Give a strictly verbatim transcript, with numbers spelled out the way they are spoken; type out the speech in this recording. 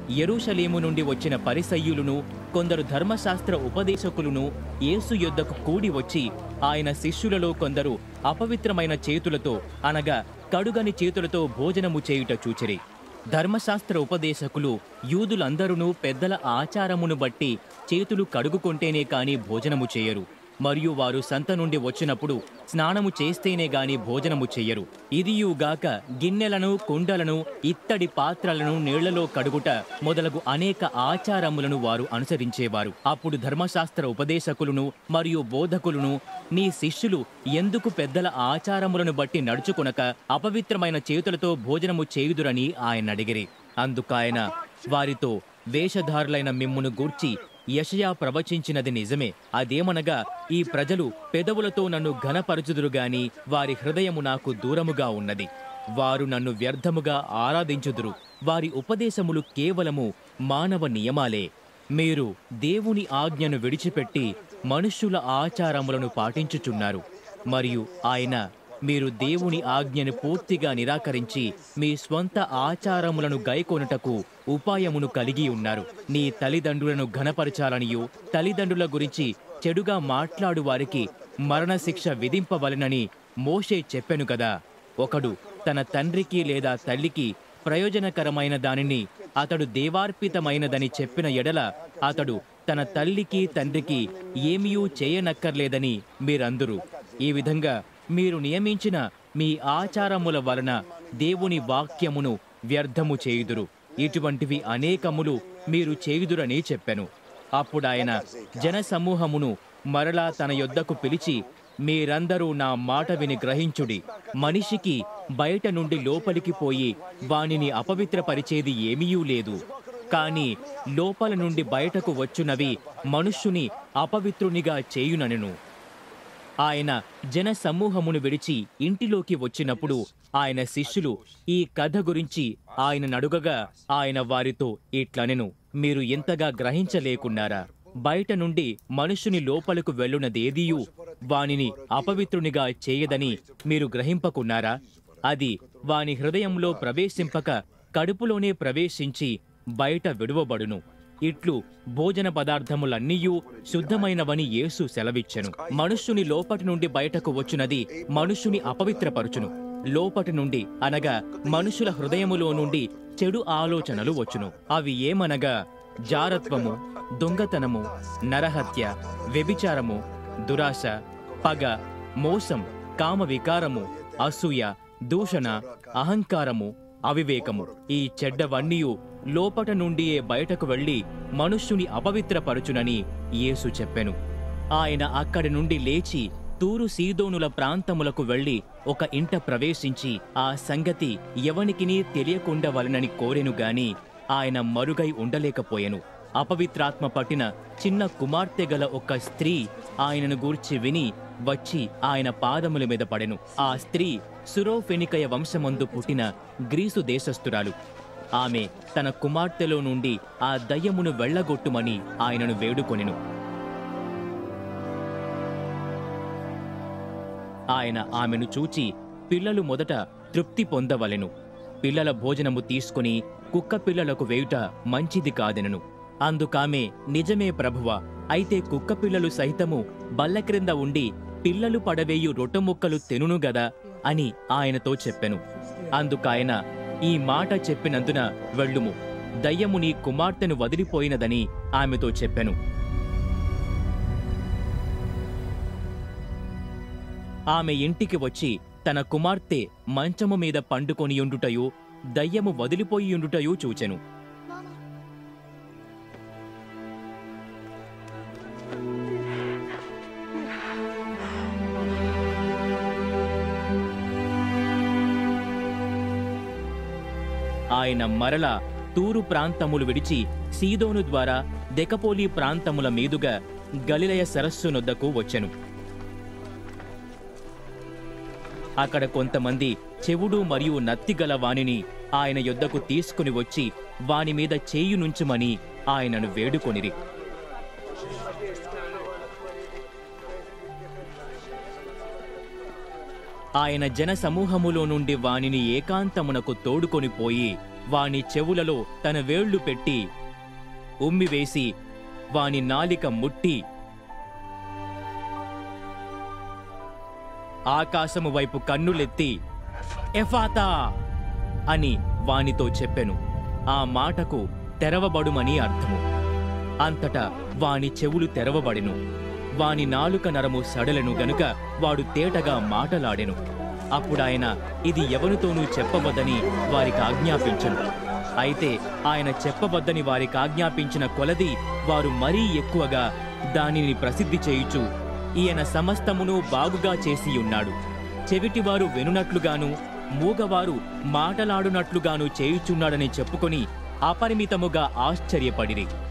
యెరూషలేము నుండి వచ్చిన పరిసయ్యులను కొందరు ధర్మశాస్త్ర ఉపదేశకులను యేసు యొద్దకు కూడి వచ్చి ఆయన శిష్యులలో కొందరు అపవిత్రమైన చేతులతో అనగా కడుగని చేతులతో భోజనము చేయుట చూచిరి. ధర్మశాస్త్ర ఉపదేశకులు యూదులందరూ పెద్దల ఆచారమును బట్టి చేతులు కడుగుకొంటేనే కాని భోజనము చేయరు. మరియు వారు సంత నుండి వచ్చినప్పుడు స్నానము చేస్తేనే గాని భోజనము చెయ్యరు. ఇదియుగాక గిన్నెలను, కుండలను, ఇత్తడి పాత్రలను నీళ్లలో కడుగుట మొదలగు అనేక ఆచారములను వారు అనుసరించేవారు. అప్పుడు ధర్మశాస్త్ర ఉపదేశకులను మరియు బోధకులను, నీ శిష్యులు ఎందుకు పెద్దల ఆచారములను బట్టి నడుచుకొనక అపవిత్రమైన చేతులతో భోజనము చేయుదురని ఆయన అడిగిరి. అందుకాయన వారితో, వేషధారులైన మిమ్మును గూర్చి యెషయా ప్రవచించినది నిజమే. అదేమనగా, ఈ ప్రజలు పెదవులతో నన్ను ఘనపరచుదురు గాని వారి హృదయము నాకు దూరముగా ఉన్నది. వారు నన్ను వ్యర్థముగా ఆరాధించుదురు. వారి ఉపదేశములు కేవలము మానవ నియమాలే. మీరు దేవుని ఆజ్ఞను విడిచిపెట్టి మనుష్యుల ఆచారములను పాటించుచున్నారు. మరియు ఆయన, మీరు దేవుని ఆజ్ఞను పూర్తిగా నిరాకరించి మీ స్వంత ఆచారములను గైకొనుటకు ఉపాయమును కలిగి ఉన్నారు. నీ తల్లిదండ్రులను ఘనపరచాలనియు తల్లిదండ్రుల గురించి చెడుగా మాట్లాడు వారికి మరణశిక్ష విధింపవలెనని మోషే చెప్పెను కదా. ఒకడు తన తండ్రికి లేదా తల్లికి ప్రయోజనకరమైన దానిని అతడు దేవార్పితమైనదని చెప్పిన ఎడల అతడు తన తల్లికి తండ్రికి ఏమీయూ చేయనక్కర్లేదని మీరందురు. ఈ విధంగా మీరు నియమించిన మీ ఆచారముల వలన దేవుని వాక్యమును వ్యర్థము చేయుదురు. ఇటువంటివి అనేకములు మీరు చేయుదురని చెప్పెను. అప్పుడాయన జనసమూహమును మరలా తన యొద్దకు పిలిచి, మీరందరూ నా మాట విని గ్రహించుడి. మనిషికి బయట నుండి లోపలికి పోయి వానిని అపవిత్రపరిచేది ఏమీయూ లేదు. కాని లోపల నుండి బయటకు వచ్చునవి మనుష్యుని అపవిత్రునిగా చేయుననెను. ఆయన జన సమూహమును విడిచి ఇంటిలోకి వచ్చినప్పుడు ఆయన శిష్యులు ఈ కథ గురించి ఆయన నడుగగా ఆయన వారితో ఇట్లనెను, మీరు ఎంతగా గ్రహించలేకున్నారా? బయట నుండి మనుషుని లోపలకు వెళ్ళునదేదియూ వానిని అపవిత్రునిగా చేయదని మీరు గ్రహింపకున్నారా? అది వాని హృదయంలో ప్రవేశింపక కడుపులోనే ప్రవేశించి బయట విడువబడును. ఇట్లు భోజన పదార్థములన్నీయూ శుద్ధమైనవని యేసు సెలవిచ్చెను. మనుష్యుని లోపటి నుండి బయటకు వచ్చునది మనుష్యుని అపవిత్రపరుచును. లోపటి నుండి అనగా మనుషుల హృదయములో నుండి చెడు ఆలోచనలు వచ్చును. అవి ఏమనగా జారత్వము, దొంగతనము, నరహత్య, వ్యభిచారము, దురాశ, పగ, మోసం, కామ వికారము, అసూయ, దూషణ, అహంకారము, అవివేకము. ఈ చెడ్డవన్నీయు లోపట నుండియే బయటకు వెళ్లి మనుష్యుని అపవిత్రపరచునని యేసు చెప్పెను. ఆయన అక్కడి నుండి లేచి తూరు సీదోనుల ప్రాంతములకు వెళ్లి ఒక ఇంట ప్రవేశించి ఆ సంగతి ఎవనికినీ తెలియకుండవలెనని కోరెను గాని ఆయన మరుగై ఉండలేకపోయెను. అపవిత్రాత్మ పట్టిన చిన్న కుమార్తె గల ఒక స్త్రీ ఆయనను గూర్చి విని వచ్చి ఆయన పాదముల మీద పడెను. ఆ స్త్రీ సురోఫెనికయ వంశమందు పుట్టిన గ్రీసు దేశస్థురాలు. ఆమె తన కుమార్తెలో నుండి ఆ దయ్యమును వెళ్లగొట్టుమని ఆయనను వేడుకొనెను. ఆయన ఆమెను చూచి, పిల్లలు మొదట తృప్తి పొందవలెను, పిల్లల భోజనము తీసుకుని కుక్క పిల్లలకు వేయుట మంచిది కాదెనను. అందుకామె, నిజమే ప్రభువా, అయితే కుక్క పిల్లలు సైతము బల్ల క్రింద ఉండి పిల్లలు పడవేయు రొట్టెముక్కలు తెనును గదా అని ఆయనతో చెప్పెను. అందుకాయన, ఈ మాట చెప్పినందున వెళ్ళుము, దయ్యము నీ కుమార్తెను వదిలిపోయినదని ఆమెతో చెప్పెను. ఆమె ఇంటికి వచ్చి తన కుమార్తె మంచము మీద పండుకొనియుండుటయు దయ్యము వదిలిపోయియుండుటయు చూచెను. ఆయన మరలా తూరు ప్రాంతములు విడిచి సీదోను ద్వారా దెకపోలి ప్రాంతముల మీదుగా గలిలయ సరస్సు నొద్దకు వచ్చెను. అక్కడ కొంతమంది చెవుడు మరియు నత్తిగల వానిని ఆయన యొద్దకు తీసుకుని వచ్చి వాని మీద చేయునుంచుమని ఆయనను వేడుకొనిరి. ఆయన జన సమూహములో నుండి వానిని ఏకాంతమునకు తోడుకొని పోయి వాని చెవులలో తన వేళ్లు పెట్టి ఉమ్మివేసి వాని నాలిక ముట్టి ఆకాశము వైపు కన్నులెత్తి ఎఫాతా అని వానితో చెప్పెను. ఆ మాటకు తెరవబడుమని అర్థము. అంతటా వాని చెవులు తెరవబడెను. వాని నాలుక నరము సడలెను గనుక వాడు తేటగా మాటలాడెను. అప్పుడాయన ఇది ఎవరితోనూ చెప్పవద్దని వారికి ఆజ్ఞాపించెను. అయితే ఆయన చెప్పవద్దని వారికి ఆజ్ఞాపించిన కొలది వారు మరీ ఎక్కువగా దానిని ప్రసిద్ధి చేయుచు, ఈయన సమస్తమును బాగుగా చేసియున్నాడు, చెవిటివారు వినునట్లుగాను మూగవారు మాటలాడునట్లుగాను చేయుచున్నాడని చెప్పుకొని అపరిమితముగా ఆశ్చర్యపడిరి.